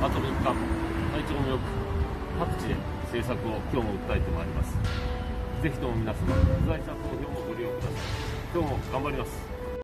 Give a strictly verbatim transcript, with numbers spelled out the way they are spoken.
あとみっか、体調もよく各地で政策を今日も訴えてまいります。ぜひとも皆様、不在者投票もご利用ください。今日も頑張ります。